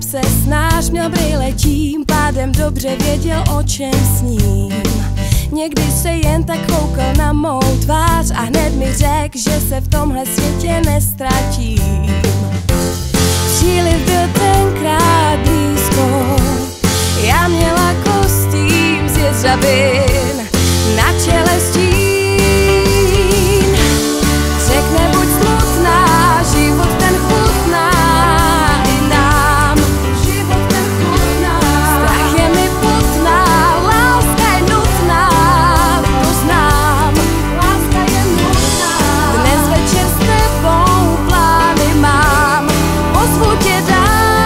chlap se snáš, měl brýle, tím pádem dobře věděl, o čem sním. Někdy se jen tak koukal na mou tvář a hned mi řekl, že se v tomhle světě nestratím. Příliv byl tenkrát blízko, já měla kostým z jeřabin na čele stín. Řekne buď smutná, život ten chutná i nám. Život ten chutná, strach je mi putná, láska je nutná, to znám. Láska je nutná, dnes večer s tebou plány mám, pozvu tě dál.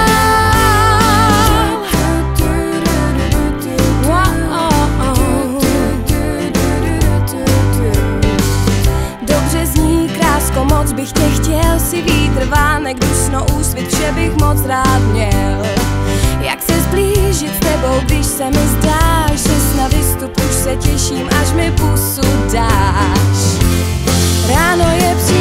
Dobře zní, krásko, moc bych tě chtěl, si vítr, vánek, dusno, úsvit, vše bych moc rád měl. Jak se zblížit s tebou, když se mi zdáš, že na vystup už se těším, až mi pusu dáš. Ráno je